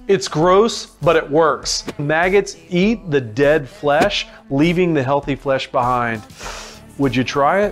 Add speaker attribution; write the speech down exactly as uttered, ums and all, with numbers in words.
Speaker 1: It's gross, but it works. Maggots eat the dead flesh, leaving the healthy flesh behind. Would you try it?